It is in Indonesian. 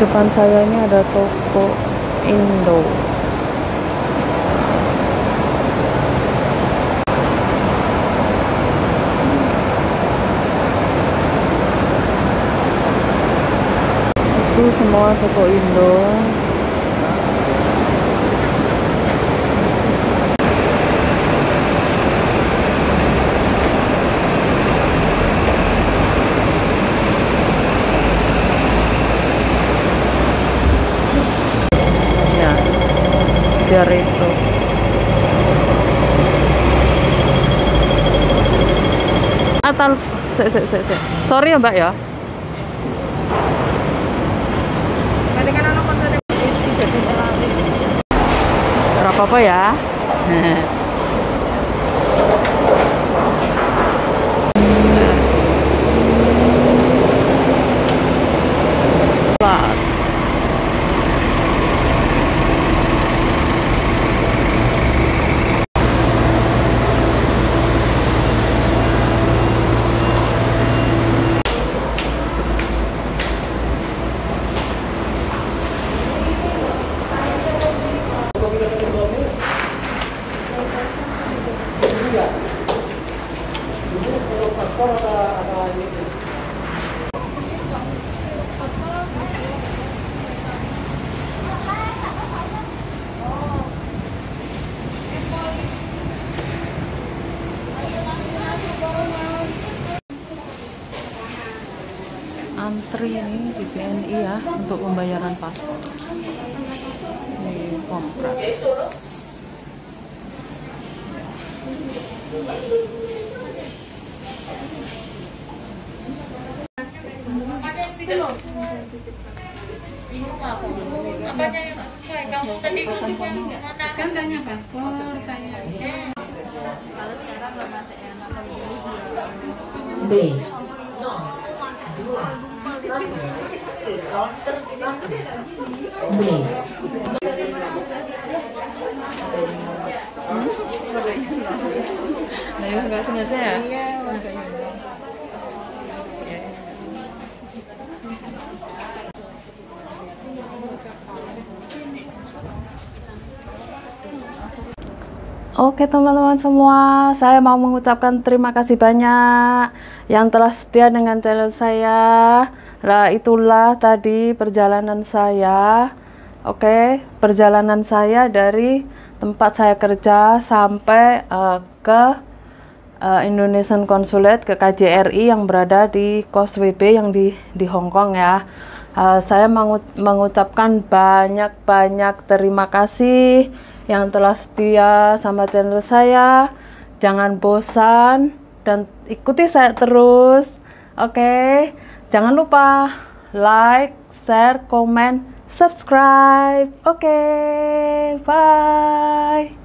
depan saya ini ada toko Indo. Itu semua toko Indo. Biar itu atal sorry ya mbak ya, berapa apa ya. Antri ini di BNI ya untuk pembayaran paspor di Komprak. Kan tanya paspor, tanya. Kalau sekarang lo masih enak B 2 counter B. Nah, ya nggak sengaja ya? Iya, Oke teman-teman semua, saya mau mengucapkan terima kasih banyak yang telah setia dengan channel saya. Nah, itulah tadi perjalanan saya. Oke, perjalanan saya dari tempat saya kerja sampai ke Indonesian Consulate, ke KJRI yang berada di Causeway Bay yang di Hong Kong ya. Saya mengucapkan banyak terima kasih yang telah setia sama channel saya. Jangan bosan dan ikuti saya terus. Oke, jangan lupa like, share, comment, subscribe. Oke, bye.